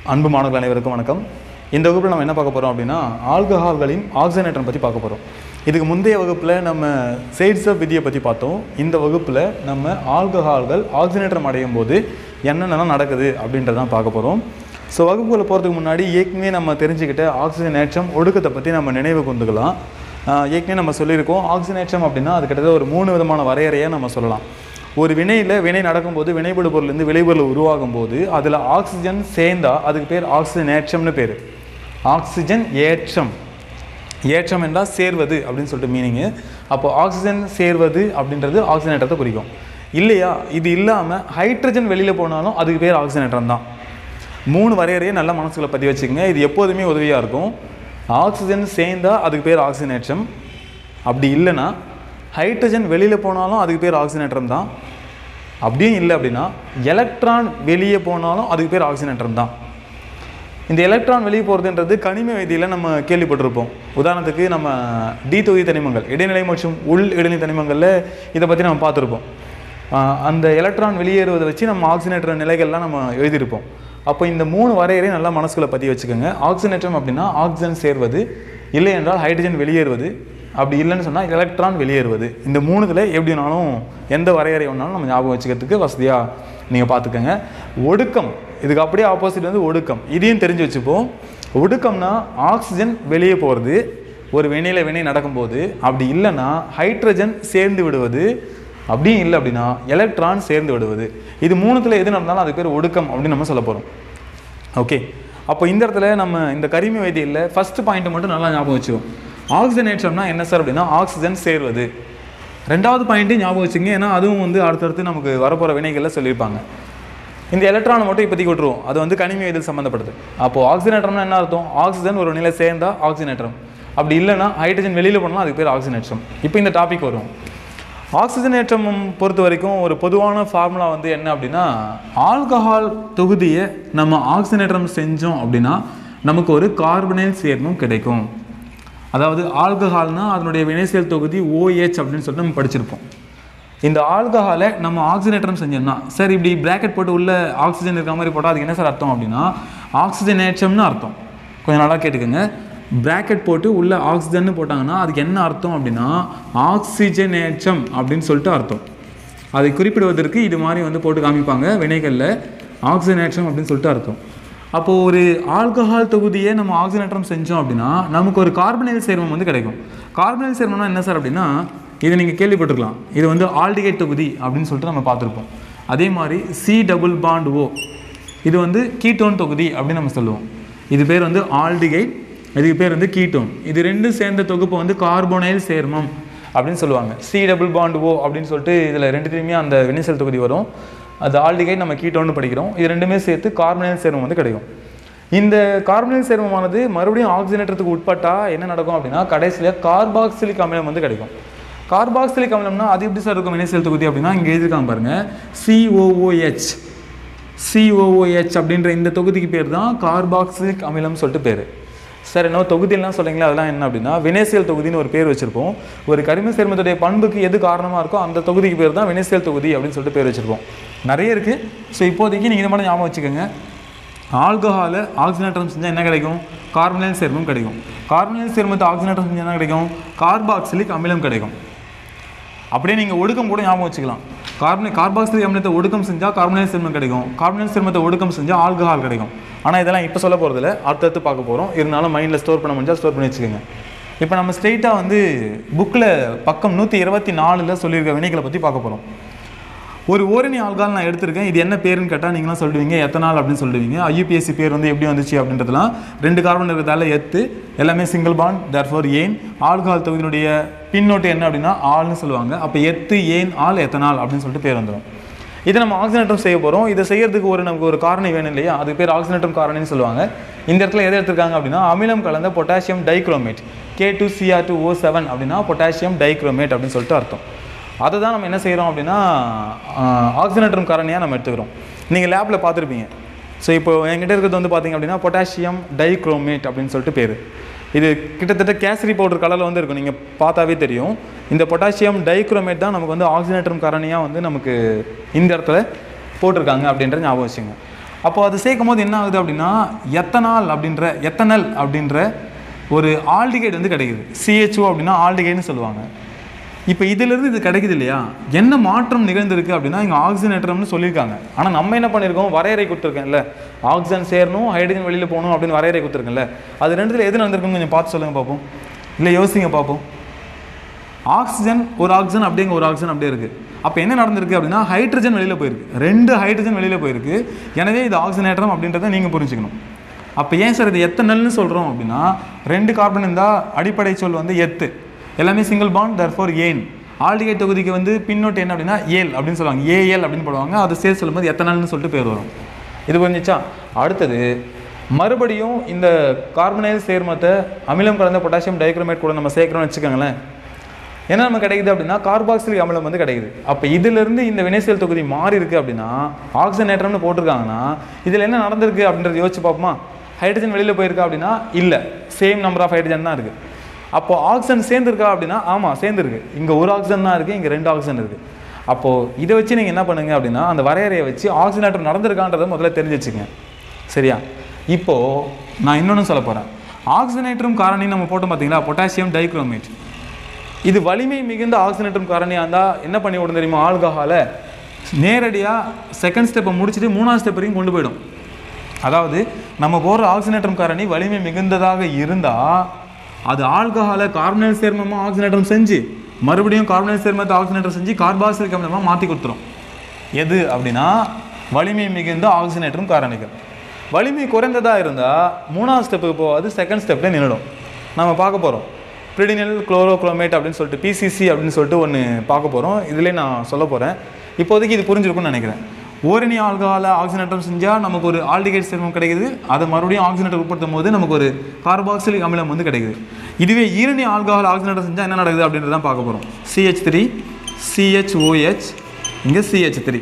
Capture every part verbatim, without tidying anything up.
அன்பு மாணவர்கள் அனைவருக்கும் வணக்கம். இந்த வகுப்பில் நம்ம என்ன பார்க்க போகிறோம் அப்படின்னா ஆல்கஹால்களின் ஆக்சிஜனேற்றம் பற்றி பார்க்க போகிறோம். இதுக்கு முந்தைய வகுப்பில் நம்ம சைட்ஸ் ஆஃப் விதியை பற்றி பார்த்தோம். இந்த வகுப்பில் நம்ம ஆல்கஹால்கள் ஆக்சிஜனேற்றம் அடையும் போது என்னென்னலாம் நடக்குது அப்படின்றதான் பார்க்க போகிறோம். ஸோ வகுப்புகளை போகிறதுக்கு முன்னாடி ஏற்கனவே நம்ம தெரிஞ்சுக்கிட்ட ஆக்சிஜனேற்றம் ஒடுக்கத்தை பற்றி நம்ம நினைவு கொண்டுக்கலாம். ஏற்கனவே நம்ம சொல்லியிருக்கோம், ஆக்சிஜனேற்றம் அப்படின்னா அது கிட்டத்தட்ட ஒரு மூணு விதமான வரையறையை நம்ம சொல்லலாம். ஒரு வினையில் வினை நடக்கும்போது வினைபடு பொருள்லேருந்து விளைபொருள் உருவாகும் போது அதில் ஆக்சிஜன் சேர்ந்தால் அதுக்கு பேர் ஆக்சிஜனேற்றம்னு பேர். ஆக்சிஜன் ஏற்றம், ஏற்றம் என்றால் சேர்வது அப்படின்னு சொல்லிட்டு மீனிங்கு. அப்போ ஆக்சிஜன் சேர்வது அப்படின்றது ஆக்சிஜனேற்றத்தை குறிக்கும். இல்லையா, இது இல்லாமல் ஹைட்ரஜன் வெளியில் போனாலும் அதுக்கு பேர் ஆக்சிஜனேற்றம் தான். மூணு வரையறையை நல்ல மனசுக்குள்ள பதிவு வச்சுக்கோங்க. இது எப்போதுமே உதவியாக இருக்கும். ஆக்சிஜன் சேர்ந்தால் அதுக்கு பேர் ஆக்சிஜனேற்றம். அப்படி இல்லைன்னா ஹைட்ரஜன் வெளியில் போனாலும் அதுக்கு பேர் ஆக்சிஜனேற்றம் தான். அப்படியும் இல்லை அப்படின்னா எலக்ட்ரான் வெளியே போனாலும் அதுக்கு பேர் ஆக்சிஜனேற்றம் தான். இந்த எலக்ட்ரான் வெளியே போகிறதுன்றது கனிம வேதியில் நம்ம கேள்விப்பட்டிருப்போம். உதாரணத்துக்கு நம்ம டி தொகுதி தனிமங்கள், இடைநிலை மற்றும் உள் இடைநிலை தனிமங்களில் இதை பற்றி நம்ம பார்த்துருப்போம். அந்த எலக்ட்ரான் வெளியேறுவதை வச்சு நம்ம ஆக்சிஜனேற்ற நிலைகள்லாம் நம்ம எழுதியிருப்போம். அப்போ இந்த மூணு வரையறையும் நல்லா மனசுக்குள்ள பதிவு வச்சுக்கோங்க. ஆக்சிஜனேற்றம் அப்படின்னா ஆக்சிஜன் சேர்வது, இல்லை என்றால் ஹைட்ரஜன் வெளியேறுவது, அப்படி இல்லைன்னு சொன்னால் எலக்ட்ரான் வெளியேறுவது. இந்த மூணுத்தில் எப்படினாலும் எந்த வரையறை ஒன்றாலும் நம்ம ஞாபகம் வச்சுக்கிறதுக்கு வசதியாக நீங்கள் பார்த்துக்கோங்க. ஒடுக்கம், இதுக்கு அப்படியே ஆப்போசிட் வந்து ஒடுக்கம். இதையும் தெரிஞ்சு வச்சுப்போம். ஒடுக்கம்னா ஆக்சிஜன் வெளியே போகிறது ஒரு வினையில் வினை நடக்கும்போது, அப்படி இல்லைன்னா ஹைட்ரஜன் சேர்ந்து விடுவது, அப்படியும் இல்லை அப்படின்னா எலக்ட்ரான் சேர்ந்து விடுவது. இது மூணுத்தில் எது நடந்தாலும் அது பேர் ஒடுக்கம் அப்படின்னு நம்ம சொல்ல போகிறோம். ஓகே, அப்போ இந்த இடத்துல நம்ம இந்த கரிம வேதியியல்ல ஃபஸ்ட்டு பாயிண்ட்டை மட்டும் நல்லா ஞாபகம் வச்சுக்கோம். ஆக்சிஜனேற்றம்னா என்ன சார் அப்படின்னா ஆக்சிஜன் சேர்வது. ரெண்டாவது பாயிண்ட்டு ஞாபகம் வச்சுங்க, ஏன்னா அதுவும் வந்து அடுத்தடுத்து நமக்கு வரப்போகிற வினைகளில் சொல்லியிருப்பாங்க. இந்த எலக்ட்ரானை மட்டும் இப்போதைக்கு விட்டுருவோம், அது வந்து கனிம வேதியியல் சம்மந்தப்படுது. அப்போது ஆக்சிஜனேற்றம்னா என்ன அர்த்தம்? ஆக்சிஜன் ஒரு நிலை சேர்ந்தால் ஆக்சிஜனேற்றம், அப்படி இல்லைன்னா ஹைட்ரஜன் வெளியில் போனாலும் அதுக்கு பேர் ஆக்சிஜனேற்றம். இப்போ இந்த டாபிக் வரும். ஆக்சிஜனேற்றம் பொறுத்த வரைக்கும் ஒரு பொதுவான ஃபார்முலா வந்து என்ன அப்படின்னா, ஆல்கஹால் தொகுதியை நம்ம ஆக்சிஜனேற்றம் செஞ்சோம் அப்படின்னா நமக்கு ஒரு கார்பனைல் சேர்மம் கிடைக்கும். அதாவது ஆல்கஹால்னா அதனுடைய வினைசெயல் தொகுதி ஓஎச் அப்படின்னு சொல்லிட்டு நம்ம படிச்சிருப்போம். இந்த ஆல்கஹாலை நம்ம ஆக்சிஜனேற்றம் செஞ்சோம்னா, சார் இப்படி பிராக்கெட் போட்டு உள்ள ஆக்சிஜன் இருக்கிற மாதிரி போட்டால் அதுக்கு என்ன சார் அர்த்தம் அப்படின்னா ஆக்சிஜனேற்றம்னு அர்த்தம். கொஞ்சம் நல்லா கேட்டுக்கோங்க. பிராக்கெட் போட்டு உள்ள ஆக்சிஜன் போட்டாங்கன்னா அதுக்கு என்ன அர்த்தம் அப்படின்னா ஆக்சிஜனேற்றம் அப்படின்னு சொல்லிட்டு அர்த்தம். அதை குறிப்பிடுவதற்கு இது மாதிரி வந்து போட்டு காமிப்பாங்க வினைகளில், ஆக்சிஜனேற்றம் அப்படின்னு சொல்லிட்டு அர்த்தம். அப்போது ஒரு ஆல்கஹால் தொகுதியை நம்ம ஆக்சிஜனேற்றம் செஞ்சோம் அப்படின்னா நமக்கு ஒரு கார்பனைல் சேர்மம் வந்து கிடைக்கும். கார்பனைல் சேர்மம்னா என்ன சார் அப்படின்னா, இதை நீங்கள் கேள்விப்பட்டிருக்கலாம், இது வந்து ஆல்டிகைட் தொகுதி அப்படின்னு சொல்லிட்டு நம்ம பார்த்துருப்போம். அதே மாதிரி சி டபுள் பாண்ட் ஓ, இது வந்து கீட்டோன் தொகுதி அப்படின்னு நம்ம சொல்லுவோம். இது பேர் வந்து ஆல்டிகைட், இதுக்கு பேர் வந்து கீட்டோன். இது ரெண்டும் சேர்ந்த தொகுப்பு வந்து கார்பனைல் சேர்மம் அப்படின்னு சொல்லுவாங்க. சி டபுள் பாண்ட் ஓ அப்படின்னு சொல்லிட்டு இதில் ரெண்டுத்தையுமே அந்த வினைசெயல் தொகுதி வரும். அது ஆல்டிகைட் நம்ம கீட்டோன்னு படிக்கிறோம். இது ரெண்டுமே சேர்த்து கார்பனைல் சேர்மம் வந்து கிடைக்கும். இந்த கார்பனைல் சேர்மமானது மறுபடியும் ஆக்சிஜனேற்றத்துக்கு உட்பட்டால் என்ன நடக்கும் அப்படின்னா கடைசியில் கார்பாக்சிலிக் அமிலம் வந்து கிடைக்கும். கார்பாக்சிலிக் அமிலம்னா அது எப்படி சார் இருக்கும் வினைசெயல் தொகுதி அப்படின்னா, இங்கே எழுதிருக்காங்க பாருங்கள், சிஓஓஹெச். சிஓஓஹெச் அப்படின்ற இந்த தொகுதிக்கு பேர் தான் கார்பாக்சிலிக் அமிலம் சொல்லிட்டு பேர். சார் என்ன தொகுதியெல்லாம் சொல்கிறீங்களா, அதெல்லாம் என்ன அப்படின்னா வினைசெயல் தொகுதின்னு ஒரு பேர் வச்சுருப்போம். ஒரு கரிம சேர்மத்துடைய பண்புக்கு எது காரணமாக இருக்கோ அந்த தொகுதிக்கு பேர் தான் வினைசெயல் தொகுதி அப்படின்னு சொல்லிட்டு பேர் வச்சுருப்போம். நிறைய இருக்குது. ஸோ இப்போதைக்கு நீங்கள் இதை மட்டும் ஞாபகம் வச்சுக்கோங்க. ஆல்கஹாலை ஆக்சிஜனேற்றம் செஞ்சால் என்ன கிடைக்கும்? கார்பனைல் சேர்மம் கிடைக்கும். கார்பனைல் சேர்மத்தை ஆக்சிஜனேற்றம் செஞ்சால் என்ன கிடைக்கும்? கார்பாக்சிலிக் அமிலம் கிடைக்கும். அப்படியே நீங்கள் ஒடுக்கம் கூட ஞாபகம் வச்சுக்கலாம். கார்பனை கார்பாக்சிலிக் அமிலத்தை ஒடுக்கம் செஞ்சால் கார்பனைல் சேர்மம் கிடைக்கும். கார்பனைல் சேர்மத்தை ஒடுக்கம் செஞ்சால் ஆல்கஹால் கிடைக்கும். ஆனால் இதெல்லாம் இப்போ சொல்ல போகிறதில்ல, அடுத்தடுத்து பார்க்க போகிறோம். இருந்தாலும் மைண்டில் ஸ்டோர் பண்ண முடிஞ்சால் ஸ்டோர் பண்ணி வச்சுக்கோங்க. இப்போ நம்ம ஸ்ட்ரெயிட்டாக வந்து புக்கில் பக்கம் நூற்றி இருபத்தி நாலில் சொல்லியிருக்க வினைகளை பற்றி பார்க்க போகிறோம். ஒரு ஓரணி ஆல்கஹால் நான் எடுத்திருக்கேன். இது என்ன பேருன்னு கேட்டால் நீங்களாம் சொல்லுவீங்க எத்தனால் அப்படின்னு சொல்லுவீங்க. ஐயூபிஎஸ்சி பேர் வந்து எப்படி வந்துச்சு அப்படின்றதுலாம் ரெண்டு கார்பன் இருக்கிறதால எத்து, எல்லாமே சிங்கிள் பாண்ட், தேர்ஃபோர் ஏன். ஆல்கஹால் தொகுதியினுடைய பின்னோட்டு என்ன அப்படின்னா ஆல்னு சொல்லுவாங்க. அப்போ எத்து ஏன் ஆல் எத்தனால் அப்படின்னு சொல்லிட்டு பேர் வந்துடும். இதை நம்ம ஆக்சிஜனேற்றம் செய்ய போகிறோம். இதை செய்யறதுக்கு ஒரு நமக்கு ஒரு காரணி வேணும் இல்லையா, அதுக்கு பேர் ஆக்சிஜனேற்றம் காரணின்னு சொல்லுவாங்க. இந்த இடத்துல எதை எடுத்திருக்காங்க அப்படின்னா அமிலம் கலந்த potassium dichromate, K two C R two O seven அப்படின்னா பொட்டாசியம் டைக்ரோமேட் அப்படின்னு சொல்லிட்டு அர்த்தம். அதை தான் நம்ம என்ன செய்கிறோம் அப்படின்னா ஆக்சிஜனேற்றம் காரணியாக நம்ம எடுத்துக்கிறோம். நீங்கள் லேபில் பார்த்துருப்பீங்க. ஸோ இப்போ என்கிட்ட இருக்கிறது வந்து பார்த்திங்க அப்படின்னா பொட்டாசியம் டைக்ரோமேட் அப்படின்னு சொல்லிட்டு பேர். இது கிட்டத்தட்ட கேசரி பவுடர் கலரில் வந்து இருக்கும், நீங்கள் பார்த்தாவே தெரியும். இந்த பொட்டாசியம் டைக்ரோமேட் தான் நமக்கு வந்து ஆக்சிஜனேற்றம் காரணியாக வந்து நமக்கு இந்த இடத்துல போட்டிருக்காங்க அப்படின்ற ஞாபகம் வச்சுங்க. அப்போ அது சேர்க்கும் போது என்ன ஆகுது அப்படின்னா எத்தனால் அப்படின்ற எத்தனல் அப்படின்ற ஒரு ஆல்டிகைட் வந்து கிடைக்குது. சிஹெச்ஓ அப்படின்னா ஆல்டிகைட்னு சொல்லுவாங்க. இப்போ இதிலிருந்து இது கிடைக்குது இல்லையா, என்ன மாற்றம் நிகழ்ந்திருக்கு அப்படின்னா இங்கே ஆக்சிஜனேற்றம்னு சொல்லியிருக்காங்க. ஆனால் நம்ம என்ன பண்ணியிருக்கோம், வரையறை கொடுத்துருக்கேன்ல, ஆக்சிஜன் சேரணும் ஹைட்ரஜன் வெளியில் போகணும் அப்படின்னு வரையறை கொடுத்துருக்கேன்ல, அது ரெண்டுத்தில் எது நடந்திருக்குன்னு கொஞ்சம் பார்த்து சொல்லுங்கள் பார்ப்போம், இல்லை யோசிங்க பார்ப்போம். ஆக்சிஜன் ஒரு ஆக்சிஜன் அப்படிங்க ஒரு ஆக்சிஜன் அப்படியே இருக்குது. அப்போ என்ன நடந்திருக்கு அப்படின்னா ஹைட்ரஜன் வெளியில் போயிருக்கு, ரெண்டு ஹைட்ரஜன் வெளியில் போயிருக்கு. எனவே இது ஆக்சிஜனேற்றம் அப்படின்றத நீங்கள் புரிஞ்சுக்கணும். அப்போ ஏன் சார் இது எத்தனல்னு சொல்கிறோம் அப்படின்னா ரெண்டு கார்பன் இருந்தால் அடிப்படை சொல் வந்து எத்து, எல்லாமே சிங்கிள் பாண்ட், தர்ஃபோர் ஏன். ஆல்டிகைட் தொகுதிக்கு வந்து பின்னோட்டு என்ன அப்படின்னா ஏல் அப்படின்னு சொல்லுவாங்க, ஏஎல் அப்படின்னு போடுவாங்க. அது சேர்த்து சொல்லும்போது எத்தனால்னு சொல்லிட்டு பேர் வரும். இது புரிஞ்சிச்சா? அடுத்தது மறுபடியும் இந்த கார்பனைல் சேர்மத்தை அமிலம் கலந்த பொட்டாசியம் டைக்ரோமேட் கூட நம்ம சேர்க்குறோம்னு வச்சுக்கோங்களேன். என்ன நம்ம கிடைக்குது அப்படின்னா கார்பாக்சிலிக் அமிலம் வந்து கிடைக்குது. அப்போ இதிலிருந்து இந்த வினைசெயல் தொகுதி மாறி இருக்குது அப்படின்னா ஆக்சிஜனேற்றம்னு போட்டிருக்காங்கன்னா இதில் என்ன நடந்திருக்கு அப்படின்றத யோசிச்சு பார்ப்போமா? ஹைட்ரஜன் வெளியில் போயிருக்கா அப்படின்னா இல்லை, சேம் நம்பர் ஆஃப் ஹைட்ரஜன் தான் இருக்குது. அப்போது ஆக்சிஜன் சேர்ந்துருக்கா அப்படின்னா ஆமாம் சேர்ந்துருக்கு. இங்கே ஒரு ஆக்சிஜன் தான் இருக்குது, இங்கே ரெண்டு ஆக்சிஜன் இருக்குது. அப்போது இதை வச்சு நீங்கள் என்ன பண்ணுங்க அப்படின்னா அந்த வரையறையை வச்சு ஆக்சிஜனேற்றம் நடந்திருக்கான்றதை முதல்ல தெரிஞ்சு வச்சுங்க. சரியா? இப்போது நான் இன்னொன்று சொல்ல போகிறேன். ஆக்சிஜனேற்றம் காரணி நம்ம போட்டோம் பார்த்தீங்களா, பொட்டாசியம் டைக்ரோமேட். இது வலிமை மிகுந்த ஆக்சிஜனேற்றம் காரணியாக இருந்தால் என்ன பண்ணி விடும் தெரியுமா? ஆல்கஹாலை நேரடியாக செகண்ட் ஸ்டெப்பை முடிச்சுட்டு மூணாவது ஸ்டெப் வரைக்கும் கொண்டு போயிடும். அதாவது நம்ம போடுற ஆக்சிஜனேற்றம் காரணி வலிமை மிகுந்ததாக இருந்தால் அது ஆல்கஹாலை கார்பனைல் சேர்மமாக ஆக்சிஜனேற்றம் செஞ்சு மறுபடியும் கார்பனைல் சேர்மத்தை ஆக்சிஜனேற்றம் செஞ்சு கார்பாக்சிலிக் அமிலமாக மாற்றி கொடுத்துரும். எது அப்படின்னா வலிமை மிகுந்த ஆக்சிஜனேற்றம் காரணிகள். வலிமை குறைந்ததாக இருந்தால் மூணாவது ஸ்டெப்புக்கு போகாது, செகண்ட் ஸ்டெப்பில் நின்றுடும். நம்ம பார்க்க போகிறோம் பிரிடினில் குளோரோக்ரோமேட் அப்படின்னு சொல்லிட்டு பிசிசி அப்படின்னு சொல்லிட்டு ஒன்று பார்க்க போகிறோம். இதிலே நான் சொல்ல போகிறேன். இப்போதைக்கு இது புரிஞ்சிருக்கும்னு நினைக்கிறேன். ஓரணி ஆல்கஹாலை ஆக்சிஜனேற்றம் செஞ்சால் நமக்கு ஒரு ஆல்டிகைட் சேர்மம் கிடைக்குது. அதை மறுபடியும் ஆக்சிஜனேற்றம் உட்படுத்தும் போது நமக்கு ஒரு கார்பாக்சிலிக் அமிலம் வந்து கிடைக்குது. இதுவே ஈரணி ஆல்கஹால் ஆக்சிஜனேற்றம் செஞ்சால் என்ன நடக்குது அப்படின்றதான் பார்க்க போகிறோம். சிஹெச் த்ரீ சிஹெச்ஓஹெச் இங்கே சிஹெச் த்ரீ.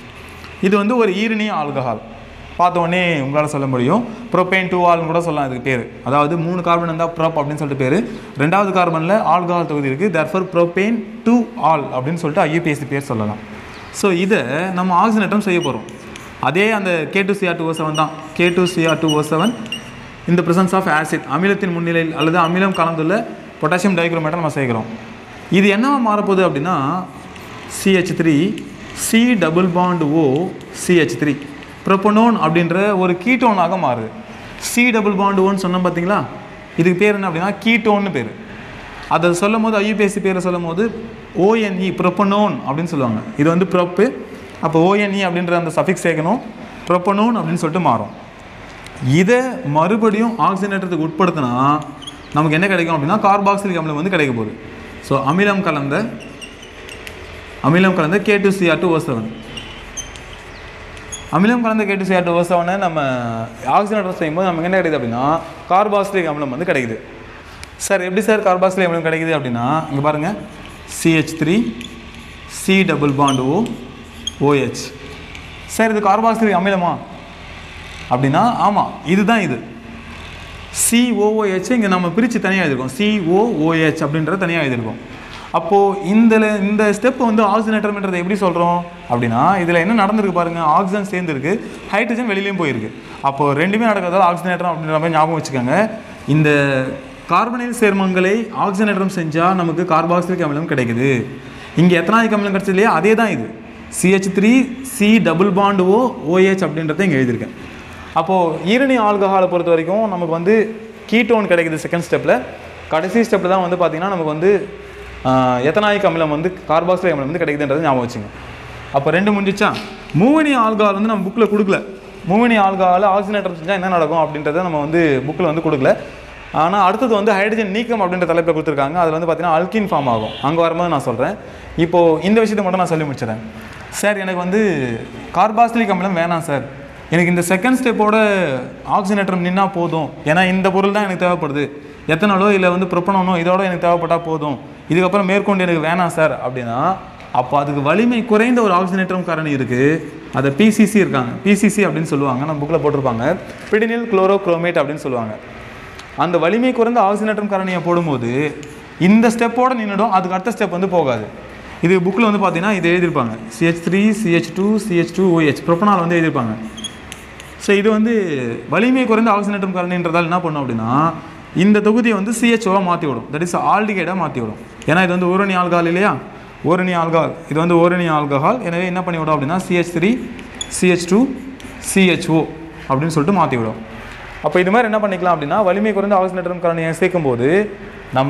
இது வந்து ஒரு ஈரணி ஆல்கஹால். பார்த்தோன்னே உங்களால் சொல்ல முடியும். ப்ரோபேன் டூ ஆல்னு கூட சொல்லலாம் இதுக்கு பேர். அதாவது மூணு கார்பன் இருந்தால் ப்ரோப் அப்படின்னு சொல்லிட்டு பேர். ரெண்டாவது கார்பனில் ஆல்கஹால் தொகுதி இருக்குது, தர்ஃபோர் ப்ரோபேன் டூ ஆல் அப்படின்னு சொல்லிட்டு ஐயூபிஎஸ்சி பேர் சொல்லலாம். ஸோ இதை நம்ம ஆக்சிஜனேற்றம் செய்ய போகிறோம். அதே அந்த K two C R two O seven தான். K two C R two O seven இந்த பிரசன்ஸ் ஆஃப் ஆசிட் அமிலத்தின் முன்னிலையில் அல்லது அமிலம் கலந்துள்ள பொட்டாசியம் டைக்ரோமேட்டை நம்ம சேர்க்குறோம். இது என்னவா மாறப்போகுது அப்படின்னா C H three C double bond O C H three propanone அப்படின்ற ஒரு கீட்டோனாக மாறுது. சி டபுள் பாண்ட் ஓன்னு சொன்னோம் பார்த்தீங்களா, இதுக்கு பேர் என்ன அப்படின்னா கீட்டோன்னு பேர். அதை சொல்லும் போது ஐயூபிஎஸ்சி பேரை சொல்லும் போது ஓஎன்இ ப்ரோபனோன் அப்படின்னு சொல்லுவாங்க. இது வந்து ப்ரோப்பு, அப்போ ஓஎன்இ அப்படின்ற அந்த சஃபிக்ஸ் சேர்க்கணும், ப்ரோபனோன் அப்படின்னு சொல்லிட்டு மாறும். இதை மறுபடியும் ஆக்சிஜனேற்றத்துக்கு உட்படுத்தினா நமக்கு என்ன கிடைக்கும் அப்படின்னா கார்பாக்சிலிக் அமிலம் வந்து கிடைக்க போகுது. ஸோ அமிலம் கலந்த அமிலம் கலந்த K two C R two O seven அமிலம் கலந்த K two C R two O செவனை நம்ம ஆக்சிஜனேற்றம் செய்யும்போது நமக்கு என்ன கிடைக்குது அப்படின்னா கார்பாக்சிலிக் அமிலம் வந்து கிடைக்குது. சார் எப்படி சார் கார்பாக்சிலிக் அமிலம் கிடைக்குது அப்படின்னா இங்கே பாருங்கள், C H three C double bond O O H. Sir இது கார்பாக்சிலிக் அமிலமா அப்படின்னா ஆமாம், இதுதான் இது சிஓஓஹெச். இங்கே நம்ம பிரித்து தனியாக எழுதிருக்கோம், சிஓஓஹெச் அப்படின்றத தனியாக எழுதிருக்கோம். அப்போது இந்த இந்த ஸ்டெப் வந்து ஆக்சிஜனேற்றம்ன்றதை எப்படி சொல்கிறோம் அப்படின்னா இதில் என்ன நடந்திருக்கு பாருங்கள், ஆக்சிஜன் சேர்ந்துருக்கு, ஹைட்ரஜன் வெளியிலையும் போயிருக்கு. அப்போது ரெண்டுமே நடக்கிறதால ஆக்சிஜனேற்றம் அப்படின்ற மாதிரி ஞாபகம் வச்சுக்கோங்க. இந்த கார்பனைல் சேர்மங்களை ஆக்சிஜனேற்றம் செஞ்சால் நமக்கு கார்பாக்சிலிக் அமிலம் கிடைக்குது. இங்கே எத்தனாயிக் அமிலம் கிடைச்சது இல்லையா, அதே தான் இது C H three C double bond O O H அப்படின்றத இங்கே எழுதியிருக்கேன். அப்போது ஈரணி ஆல்கஹாலை பொறுத்த வரைக்கும் நமக்கு வந்து கீட்டோன் கிடைக்குது செகண்ட் ஸ்டெப்பில். கடைசி ஸ்டெப்பில் தான் வந்து பார்த்திங்கன்னா நமக்கு வந்து எத்தனாயிக் அமிலம் வந்து கார்பாக்சிலிக் அமிலம் வந்து கிடைக்குதுன்றது ஞாபகம் வச்சுங்க. அப்போ ரெண்டு முடிஞ்சிச்சா. மூவணி ஆல்கஹால் வந்து நம்ம புக்கில் கொடுக்கல. மூவணி ஆல்கஹால் ஆக்சிஜனேற்றம் செஞ்சால் என்ன நடக்கும் அப்படின்றத நம்ம வந்து புக்கில் வந்து கொடுக்கல. ஆனால் அடுத்தது வந்து ஹைட்ரஜன் நீக்கம் அப்படின்ற தலைப்பில் கொடுத்துருக்காங்க. அதில் வந்து பார்த்திங்கன்னா அல்கின் ஃபார்ம் ஆகும். அங்கே வரும்போது நான் சொல்கிறேன். இப்போது இந்த விஷயத்தை மட்டும் நான் சொல்லி முடிச்சிடறேன். சார் எனக்கு வந்து கார்பாக்சிலிக் அமிலம் வேணாம் சார், எனக்கு இந்த செகண்ட் ஸ்டெப்போட ஆக்சிஜனேற்றம் நின்னா போதும், ஏன்னா இந்த பொருள் தான் எனக்கு தேவைப்படுது, எத்தனாலோ இல்லை வந்து ப்ரோபனோனோ இதோட எனக்கு தேவைப்பட்டால் போதும், இதுக்கப்புறம் மேற்கொண்டு எனக்கு வேணாம் சார் அப்படின்னா அப்போ அதுக்கு வலிமை குறைந்த ஒரு ஆக்சிஜனேற்றம் காரணி இருக்குது. அதை பிசிசி இருக்காங்க, பிசிசி அப்படின்னு சொல்லுவாங்க, நம்ம புக்கில் போட்டிருப்பாங்க, பிரிடினில் குளோரோக்ரோமேட் அப்படின்னு சொல்லுவாங்க. அந்த வலிமை குறைந்த ஆக்சிஜனேற்றம் காரணியை போடும்போது இந்த ஸ்டெப்போடு நின்றுடும், அதுக்கு அடுத்த ஸ்டெப் வந்து போகாது. இது புக்கில் வந்து பார்த்தீங்கன்னா இது எழுதியிருப்பாங்க, C H three C H two C H two O H propanol வந்து எழுதியிருப்பாங்க. ஸோ இது வந்து வலிமை குறைந்த ஆக்சிஜனேற்றம் காரணின்றதால் என்ன பண்ணும் அப்படின்னா இந்த தொகுதியை வந்து சிஹெச்ஓவாக மாற்றி விடும். தட் இஸ் ஆல்டிகைடாக மாற்றி விடும். ஏன்னா இது வந்து ஓரணி ஆல்கஹால் இல்லையா, ஓரணி ஆல்கஹால், இது வந்து ஓரணி ஆல்கஹால். எனவே என்ன பண்ணி விடும் அப்படின்னா C H three C H two C H O அப்படின்னு சொல்லிட்டு மாற்றி விடும். அப்போ இது மாதிரி என்ன பண்ணிக்கலாம் அப்படின்னா வலிமை குறைந்த ஆக்சிஜனேற்றம் காரணியை சேர்க்கும்போது நம்ம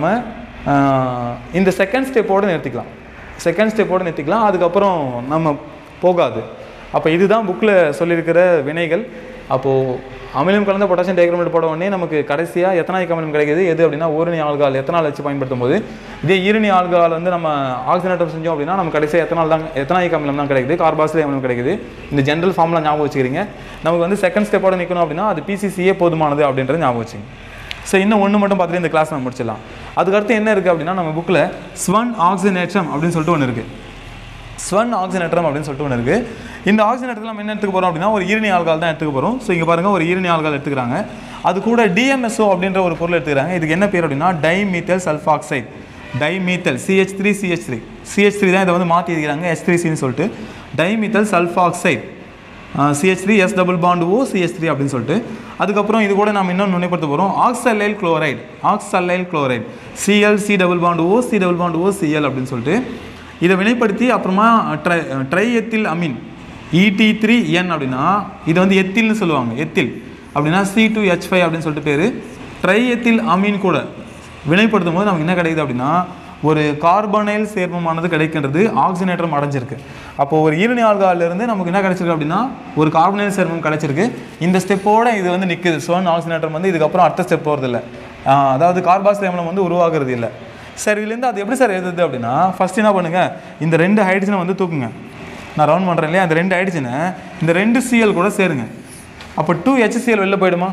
இந்த செகண்ட் ஸ்டெப்போடு நிறுத்திக்கலாம். செகண்ட் ஸ்டெப்போடு நிறுத்திக்கலாம் அதுக்கப்புறம் நம்ம போகாது. அப்போ இதுதான் புக்கில் சொல்லியிருக்கிற வினைகள். அப்போது அமிலம் கலந்த பொட்டாசியம் டைக்ரோமேட் போட உடனே நமக்கு கடைசியாக எத்தனாயிக் அமிலம் கிடைக்குது எது அப்படின்னா ஓரணி ஆல்கஹால் எத்தனால் வச்சு பயன்படுத்தும் போது, இதே ஈரணி ஆல்கஹால் வந்து நம்ம ஆக்சிஜனேற்றம் செஞ்சோம் அப்படின்னா நமக்கு கடைசியாக எத்தனால் தான் எத்தனாயிக் அமிலம் தான் கிடைக்குது, கார்பாக்சிலிக் அமிலம் கிடைக்குது. இந்த ஜென்ரல் ஃபார்ம்லாம் ஞாபகம் வச்சுக்கிறீங்க. நமக்கு வந்து செகண்ட் ஸ்டெப்போட நிற்கணும் அப்படின்னா அது பிசிசியே போதுமானது அப்படின்றது ஞாபகம் வச்சுங்க. ஸோ இன்னும் ஒன்று மட்டும் பார்த்துட்டு இந்த கிளாஸ் நம்ம முடிச்சிடலாம். அதுக்கடுத்து என்ன இருக்குது அப்படின்னா நம்ம புக்கில் ஸ்வன் ஆக்சிஜனேற்றம் அப்படின்னு சொல்லிட்டு ஒன்று இருக்குது. ஸ்வன் ஆக்சிஜனேற்றம் அப்படின்னு சொல்லிட்டு ஒன்று இருக்குது. இந்த ஆக்சிஜனேற்றத்தில் நம்ம என்ன எடுத்துக்க போகிறோம் அப்படின்னா ஒரு ஈரணி ஆல்கஹால் தான் எடுத்துக்க போகிறோம். ஸோ இங்கே பாருங்கள் ஒரு ஈரணி ஆல்கஹால் எடுத்துக்கிறாங்க. அது கூட டிஎம்எஸ்ஓ அப்படின்ற ஒரு பொருள் எடுத்துக்கிறாங்க. இதுக்கு என்ன பேர் அப்படின்னா dimethyl sulphoxide. Dimethyl C H three C H three C H three தான் இதை வந்து மாற்றி இருக்கிறாங்க எச் த்ரீ சின்னு சொல்லிட்டு. Dimethyl sulphoxide C H three S double bond O C H three அப்படின்னு சொல்லிட்டு. அதுக்கப்புறம் இது கூட நம்ம இன்னும் நினைப்படுத்த போகிறோம் oxalyl chloride. Oxalyl chloride C L C double bond O C double bond O C L அப்படின்னு சொல்லிட்டு இதை வினைப்படுத்தி அப்புறமா ட்ரை ட்ரை எத்தில் அமீன் இடி த்ரீ என் அப்படின்னா இது வந்து எத்தில்னு சொல்லுவாங்க. எத்தில் அப்படின்னா சி டூ ஹெச் ஃபைவ் அப்படின்னு சொல்லிட்டு பேர். ட்ரை எத்தில் அமீன் கூட வினைப்படுத்தும் போது நமக்கு என்ன கிடைக்குது அப்படின்னா ஒரு கார்பனைல் சேர்மமானது கிடைக்கின்றது, ஆக்சிஜனேற்றம் அடைஞ்சிருக்கு. அப்போ ஒரு ஈரணி ஆல்கஹாலிலிருந்து நமக்கு என்ன கிடைச்சிருக்கு அப்படின்னா ஒரு கார்பனைல் சேர்மம் கிடைச்சிருக்கு. இந்த ஸ்டெப்போட இது வந்து நிற்குது. ஸ்வன் ஆக்சிஜனேற்றம் வந்து இதுக்கப்புறம் அடுத்த ஸ்டெப் போகிறது இல்லை, அதாவது கார்பாக்சிலிக் அமிலம் வந்து உருவாகிறது இல்லை. சரி, இதுலேருந்து அது எப்படி சார் எழுதுது அப்படின்னா ஃபஸ்ட் என்ன பண்ணுங்கள், இந்த ரெண்டு ஹைட்ரஜனை வந்து தூக்குங்க. நான் ரவுண்ட் பண்ணுறேன் இல்லையா, அந்த ரெண்டு ஹைட்ரஜனை இந்த ரெண்டு சிஎல் கூட சேருங்க. அப்போ டூ ஹெச்சிஎல் வெளில போயிடுமா,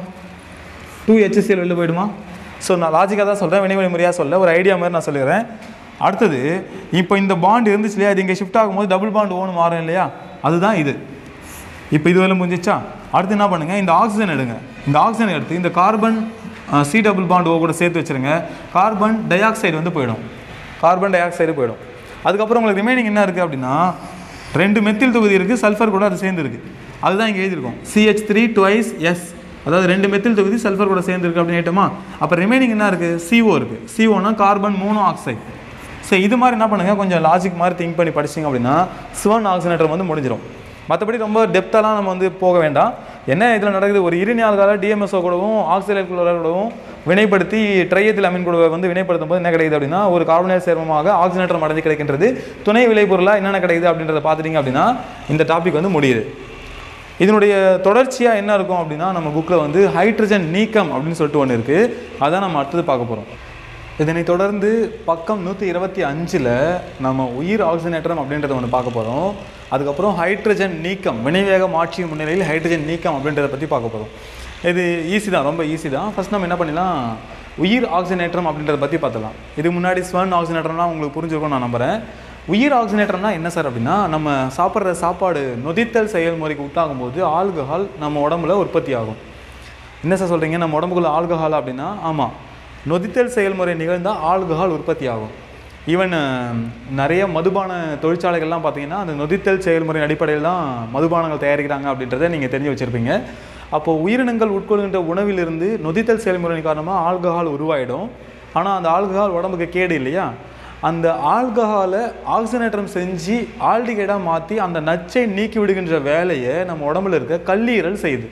டூ ஹெச்சிஎல் வெளில போயிடுமா. ஸோ நான் லாஜிக்காக தான் சொல்கிறேன், வினைவழி முறையாக சொல்ல ஒரு ஐடியா மாதிரி நான் சொல்லிடுறேன். அடுத்தது இப்போ இந்த பாண்ட் இருந்துச்சு இல்லையா, அது இங்கே ஷிஃப்ட் ஆகும்போது டபுள் பாண்ட் ஓன்னு மாறும் இல்லையா, அதுதான் இது. இப்போ இது வரலும் முடிஞ்சிச்சா. அடுத்து என்ன பண்ணுங்கள், இந்த ஆக்சிஜன் எடுங்க. இந்த ஆக்சிஜன் எடுத்து இந்த carbon C double bond O கூட சேர்த்து வச்சுருங்க. கார்பன் டை ஆக்சைடு வந்து போயிடும், கார்பன் டை ஆக்சைடு போயிடும். அதுக்கப்புறம் உங்களுக்கு ரிமைனிங் என்ன இருக்குது அப்படின்னா ரெண்டு மெத்தில் தொகுதி இருக்குது, சல்ஃபர் கூட அது சேர்ந்து இருக்குது. அதுதான் இங்கே எழுதியிருக்கோம் சிஹெச் த்ரீ டுவைஸ் எஸ், அதாவது ரெண்டு மெத்தில் தொகுதி சல்ஃபர் கூட சேர்ந்து இருக்குது அப்படின்னு கேட்டோமா. அப்போ ரிமைனிங் என்ன இருக்குது, சிஓ இருக்குது. சிஓனா கார்பன் மோனோ ஆக்சைடு. ஸோ இது மாதிரி என்ன பண்ணுங்கள், கொஞ்சம் லாஜிக் மாதிரி திங்க் பண்ணி படிச்சிங்க அப்படின்னா ஸ்வன் ஆக்சிஜனேற்றம் வந்து முடிஞ்சிடும். மற்றபடி ரொம்ப டெப்த்தாலாம் நம்ம வந்து போக வேண்டாம். என்ன இதில் நடக்குது, ஒரு ஈரணி ஆல்கஹாலை டிஎம்எஸ்ஓ கூடவும் ஆக்சிலைல் குளோரைடோடவும் வினைப்படுத்தி ட்ரையத்தில் அமீன் கூட வந்து வினைப்படுத்தும் போது என்ன கிடைக்குது அப்படின்னா ஒரு கார்பனேட் சேர்மமாக ஆக்சிஜனேற்றம் அடைஞ்சு கிடைக்கின்றது. துணை விளைபொருளாக என்னென்ன கிடைக்குது அப்படின்றத பார்த்துட்டிங்க அப்படின்னா இந்த டாபிக் வந்து முடியுது. இதனுடைய தொடர்ச்சியாக என்ன இருக்கும் அப்படின்னா நம்ம புக்கில் வந்து ஹைட்ரஜன் நீக்கம் அப்படின்னு சொல்லிட்டு ஒன்று இருக்குது, அதான் நம்ம அடுத்தது பார்க்க போகிறோம். இதனை தொடர்ந்து பக்கம் நூற்றி இருபத்தி அஞ்சில் நம்ம உயிர் ஆக்சிஜனேற்றம் அப்படின்றத ஒன்று பார்க்க போகிறோம். அதுக்கப்புறம் ஹைட்ரஜன் நீக்கம், வினைவேக மாற்றி முன்னிலையில் ஹைட்ரஜன் நீக்கம் அப்படின்றத பற்றி பார்க்க போகிறோம். இது ஈஸி தான், ரொம்ப ஈஸி தான். ஃபஸ்ட் நம்ம என்ன பண்ணிடலாம், உயிர் ஆக்சிஜனேற்றம் அப்படின்றத பற்றி பார்த்துலாம். இதுக்கு முன்னாடி ஸ்வன் ஆக்சிஜனேற்றம்னா உங்களுக்கு புரிஞ்சுருக்கும் நான் நம்புகிறேன். உயிர் ஆக்சிஜனேற்றம்னா என்ன சார் அப்படின்னா நம்ம சாப்பிட்ற சாப்பாடு நொதித்தல் செயல்முறைக்கு உண்டாகும் போது ஆல்கஹால் நம்ம உடம்புல உற்பத்தி ஆகும். என்ன சார் சொல்கிறீங்க, நம்ம உடம்புக்குள்ள ஆல்கஹால் அப்படின்னா ஆமாம், நொதித்தல் செயல்முறை நிகழ்ந்தால் ஆல்கஹால் உற்பத்தி ஆகும். ஈவன் நிறைய மதுபான தொழிற்சாலைகள்லாம் பார்த்தீங்கன்னா அந்த நொதித்தல் செயல்முறையின் அடிப்படையில் தான் மதுபானங்கள் தயாரிக்கிறாங்க அப்படின்றத நீங்கள் தெரிஞ்சு வச்சுருப்பீங்க. அப்போது உயிரினங்கள் உட்கொள்கின்ற உணவிலிருந்து நொதித்தல் செயல்முறையின் காரணமாக ஆல்கஹால் உருவாயிடும். ஆனால் அந்த ஆல்கஹால் உடம்புக்கு கேடு இல்லையா, அந்த ஆல்கஹாலை ஆக்சிஜனேற்றம் செஞ்சு ஆல்டிகைடாக மாற்றி அந்த நச்சை நீக்கி விடுகின்ற வேலையை நம்ம உடம்புல இருக்க கல்லீரல் செய்யுது.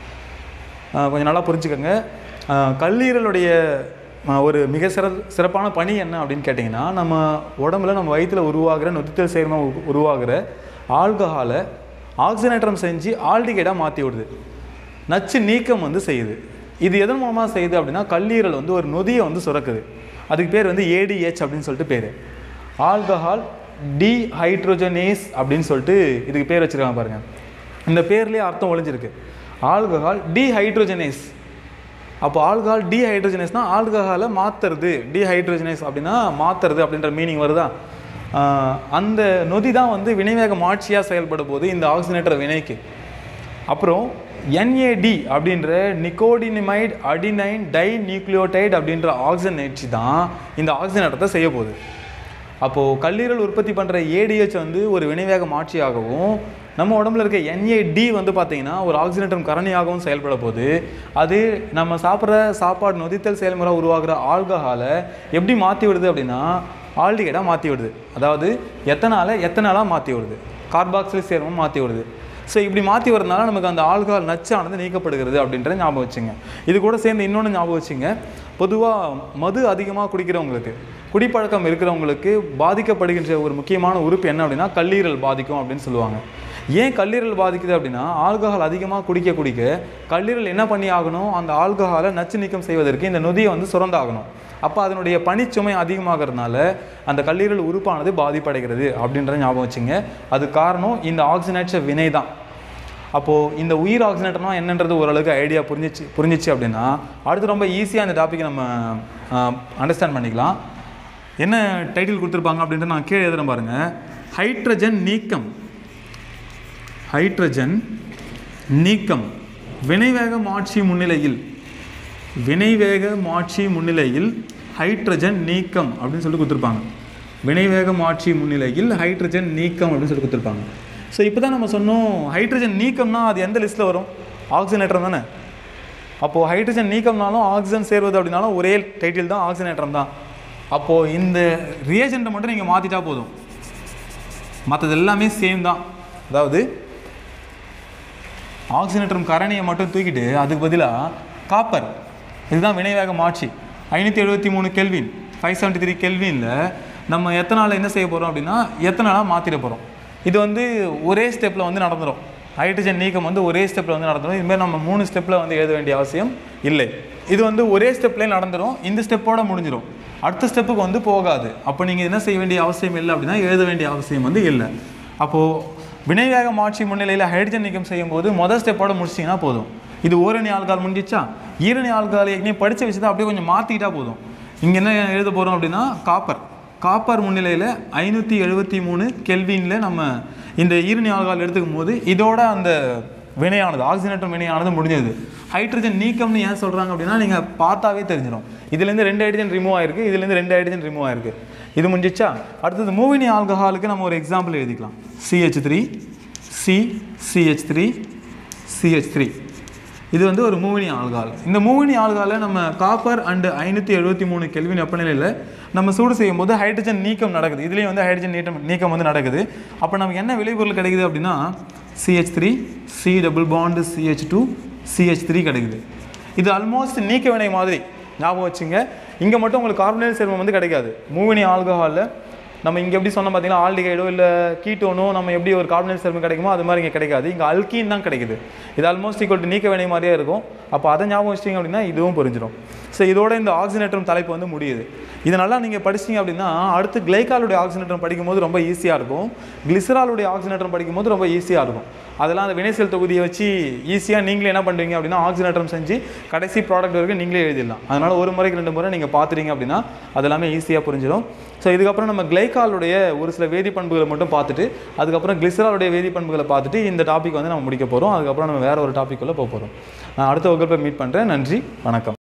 கொஞ்சம் நல்லா புரிஞ்சுக்கோங்க. கல்லீரலுடைய ஒரு மிக சிற சிறப்பான பணி என்ன அப்படின்னு கேட்டிங்கன்னா நம்ம உடம்புல நம்ம வயிற்றில் உருவாகிற நொதித்தல் சேர்மம் உருவாகிற ஆல்கஹாலை ஆக்சிஜனேற்றம் செஞ்சு ஆல்டிகைடாக மாற்றி விடுது, நச்சு நீக்கம் வந்து செய்யுது. இது எதன் மூலமாக செய்யுது அப்படின்னா கல்லீரல் வந்து ஒரு நொதியை வந்து சுரக்குது. அதுக்கு பேர் வந்து ஏடிஹெச் அப்படின்னு சொல்லிட்டு பேர், ஆல்கஹால் டீஹைட்ரோஜனேஸ் அப்படின்னு சொல்லிட்டு இதுக்கு பேர் வச்சுருக்காங்க பாருங்கள். இந்த பேர்லேயே அர்த்தம் ஒழிஞ்சிருக்கு, ஆல்கஹால் டீஹைட்ரோஜனேஸ். அப்போ ஆல்கஹால் டீஹைட்ரோஜனேஸ்னால் ஆல்கஹாலை மாற்றுறது, டீஹைட்ரோஜனேஸ் அப்படின்னா மாற்றுறது அப்படின்ற மீனிங் வருதா. அந்த நொதி தான் வந்து வினைவேக மாட்சியாக செயல்படும் போது இந்த ஆக்சிஜனேற்ற வினைக்கு. அப்புறம் என்ஏடி அப்படின்ற நிக்கோடினிமைட் அடினைன் டை நியூக்ளியோடைடு அப்படின்ற ஆக்சிஜனேட்சி தான் இந்த ஆக்சிஜனேற்றத்தை செய்ய போகுது. அப்போது கல்லீரல் உற்பத்தி பண்ணுற ஏடிஹெச் வந்து ஒரு வினைவேக மாட்சியாகவும் நம்ம உடம்புல இருக்க என் ஏ டி வந்து பார்த்தீங்கன்னா ஒரு ஆக்சிஜனேற்றம் கரணியாகவும் செயல்பட போது அது நம்ம சாப்பிட்ற சாப்பாடு நொதித்தல் செயல்முறை உருவாகிற ஆல்கஹாலை எப்படி மாற்றி விடுது அப்படின்னா ஆல்டிகைடாக மாற்றி விடுது. அதாவது எத்தனால எத்தனாலாக மாற்றி விடுது, கார்பாக்சில் சேர்மம் மாற்றி விடுது. ஸோ இப்படி மாற்றி வரதுனால நமக்கு அந்த ஆல்கஹால் நச்சானது நீக்கப்படுகிறது அப்படின்றத ஞாபகம் வச்சுங்க. இது கூட சேர்ந்து இன்னொன்று ஞாபகம் வச்சுங்க, பொதுவாக மது அதிகமாக குடிக்கிறவங்களுக்கு, குடிப்பழக்கம் இருக்கிறவங்களுக்கு பாதிக்கப்படுகின்ற ஒரு முக்கியமான உறுப்பு என்ன அப்படின்னா கல்லீரல் பாதிக்கும் அப்படின்னு சொல்லுவாங்க. ஏன் கல்லீரல் பாதிக்குது அப்படின்னா ஆல்கஹால் அதிகமாக குடிக்க குடிக்க கல்லீரல் என்ன பண்ணி ஆகணும், அந்த ஆல்கஹாலை நச்சு நீக்கம் செய்வதற்கு இந்த நொதியை வந்து சுரந்தாகணும். அப்போ அதனுடைய பனிச்சுமை அதிகமாகிறதுனால அந்த கல்லீரல் உறுப்பானது பாதிப்படைகிறது அப்படின்றத ஞாபகம் வச்சுங்க. அது காரணம் இந்த ஆக்சிஜனேற்ற வினை தான். அப்போது இந்த உயிர் ஆக்சிஜனேட்டர்னா என்னன்றது ஓரளவுக்கு ஐடியா புரிஞ்சிச்சு புரிஞ்சிச்சு அப்படின்னா அடுத்து ரொம்ப ஈஸியாக இந்த டாப்பிக்கை நம்ம அண்டர்ஸ்டாண்ட் பண்ணிக்கலாம். என்ன டைட்டில் கொடுத்துருப்பாங்க அப்படின்றத நான் கீழே எழுதுறேன் பாருங்கள். ஹைட்ரஜன் நீக்கம் ஹைட்ரஜன் நீக்கம் வினைவேக மாற்றி முன்னிலையில் வினைவேக மாற்றி முன்னிலையில் ஹைட்ரஜன் நீக்கம் அப்படின்னு சொல்லி கொடுத்துருப்பாங்க. வினைவேக மாற்றி முன்னிலையில் ஹைட்ரஜன் நீக்கம் அப்படின்னு சொல்லி கொடுத்துருப்பாங்க. ஸோ இப்போ தான் நம்ம சொன்னோம் ஹைட்ரஜன் நீக்கம்னா அது எந்த லிஸ்ட்டில் வரும், ஆக்சிஜனேற்றம் தானே. அப்போது ஹைட்ரஜன் நீக்கம்னாலும் ஆக்சிஜன் சேர்வது அப்படின்னாலும் ஒரே டைட்டில் தான், ஆக்சிஜனேற்றம் தான். அப்போது இந்த ரியேஜெண்ட்டை மட்டும் நீங்கள் மாற்றிட்டா போதும், மற்றது எல்லாமே சேம் தான். அதாவது ஆக்சிஜனேற்றம் கரணியை மட்டும் தூக்கிட்டு அதுக்கு பதிலாக காப்பர், இதுதான் வினைவேக மாற்றி, ஐநூற்றி எழுபத்தி மூணு கெல்வின் ஃபைவ் செவன்ட்டி த்ரீ கெல்வினில் நம்ம எத்தனால் என்ன செய்ய போகிறோம் அப்படின்னா எத்தனாலாக மாற்றிட போகிறோம். இது வந்து ஒரே ஸ்டெப்பில் வந்து நடந்துடும். ஹைட்ரஜன் நீக்கம் வந்து ஒரே ஸ்டெப்பில் வந்து நடந்துடும். இதுமாதிரி நம்ம மூணு ஸ்டெப்பில் வந்து எழுத வேண்டிய அவசியம் இல்லை. இது வந்து ஒரே ஸ்டெப்லேயே நடந்துடும், இந்த ஸ்டெப்போடு முடிஞ்சிடும், அடுத்த ஸ்டெப்புக்கு வந்து போகாது. அப்போ நீங்கள் என்ன செய்ய வேண்டிய அவசியம் இல்லை அப்படின்னா எழுத வேண்டிய அவசியம் வந்து இல்லை. அப்போது வினைவேக மாற்றி முன்னிலையில் ஹைட்ரஜன் நீக்கம் செய்யும் போது மொதல் ஸ்டெப்போடு முடிச்சிங்கன்னா போதும். இது ஓரணி ஆல்கஹால் முடிஞ்சிச்சா, ஈரணி ஆல்கஹால் ஏற்கனவே படித்து வச்சு தான் அப்படியே கொஞ்சம் மாற்றிக்கிட்டா போதும். இங்கே என்ன எழுத போகிறோம் அப்படின்னா காப்பர் காப்பர் முன்னிலையில் ஐநூற்றி எழுபத்தி மூணு கெல்வினில் நம்ம இந்த ஈரணி ஆல்கஹால் எடுத்துக்கும் போது இதோட அந்த வினையானது ஆக்சிஜனேற்றம் வினையானது முடிஞ்சது. ஹைட்ரஜன் நீக்கம்னு ஏன் சொல்கிறாங்க அப்படின்னா நீங்கள் பார்த்தாவே தெரிஞ்சிடும். இதுலேருந்து ரெண்டு ஹைட்ரஜன் ரிமூவ் ஆயிருக்கு, இதுலேருந்து ரெண்டு ஹைட்ரஜன் ரிமூவ் ஆயிருக்கு. இது முடிஞ்சிச்சா. அடுத்தது மூவினி ஆல்கஹாலுக்கு நம்ம ஒரு எக்ஸாம்பிள் எழுதிக்கலாம். C H three C C H three C H three இது வந்து ஒரு மூவினி ஆல்கஹால். இந்த மூவினி ஆல்கஹாலில் நம்ம காப்பர் அண்டு ஐநூற்றி எழுபத்தி மூணு கெல்வின் வெப்பநிலையில் நம்ம சூடு செய்யும் போது ஹைட்ரஜன் நீக்கம் நடக்குது. இதுலேயும் வந்து ஹைட்ரஜன் நீக்கம் நீக்கம் வந்து நடக்குது. அப்போ நமக்கு என்ன விளைபொருள் கிடைக்குது அப்படின்னா C H three C double bond C H two C H three கிடைக்குது. இது ஆல்மோஸ்ட் நீக்க வினை மாதிரி ஞாபகம் வச்சுங்க. இங்கே மட்டும் உங்களுக்கு கார்பனைல் சேர்மம் வந்து கிடைக்காது. மூவினி ஆல்கஹாலில் நம்ம இங்கே எப்படி சொன்னால் பார்த்தீங்கன்னா ஆல்டிகைடோ இல்லை கீட்டோனோ நம்ம எப்படி ஒரு கார்பனைல் சேர்மம் கிடைக்குமோ அது மாதிரி இங்கே கிடைக்காது. இங்கே அல்கீன் தான் கிடைக்குது. இது ஆல்மோஸ்ட் ஈக்குவல் டு நீக்க வினை மாதிரியே இருக்கும். அப்போ அதை ஞாபகம் வச்சிட்டிங்க அப்படின்னா இதுவும் புரிஞ்சிடும். ஸோ இதோட இந்த ஆக்சிஜனேற்றம் தலைப்பு வந்து முடியுது. இதனால நீங்கள் படிச்சிங்க அப்படின்னா அடுத்து கிளைக்காலுடைய ஆக்சிஜனேற்றம் படிக்கும்போது ரொம்ப ஈஸியாக இருக்கும். கிளிசராலுடைய ஆக்சிஜனேற்றம் படிக்கும்போது ரொம்ப ஈஸியாக இருக்கும். அதெல்லாம் அந்த வினைசெல் தொகுதியை வச்சு ஈஸியாக நீங்களே என்ன பண்ணுறீங்க அப்படின்னா ஆக்சிஜனேற்றம் செஞ்சு கடைசி ப்ராடக்ட் வரைக்கும் நீங்களே எழுதிடலாம். அதனால் ஒரு முறைக்கு ரெண்டு முறை நீங்கள் பார்த்துட்டீங்க அப்படின்னா அதெல்லாமே ஈஸியாக புரிஞ்சிடும். ஸோ இதுக்கப்புறம் நம்ம கிளைக்காலுடைய ஒரு சில வேதிப்பண்புகளை மட்டும் பார்த்துட்டு அதுக்கப்புறம் கிளிசராலுடைய வேதிப்பண்புகளை பார்த்துட்டு இந்த டாபிக் வந்து நம்ம முடிக்க போகிறோம். அதுக்கப்புறம் நம்ம வேறு ஒரு டாபிக்குள்ளே போக போகிறோம். நான் அடுத்த வகுப்பை மீட் பண்ணுறேன். நன்றி, வணக்கம்.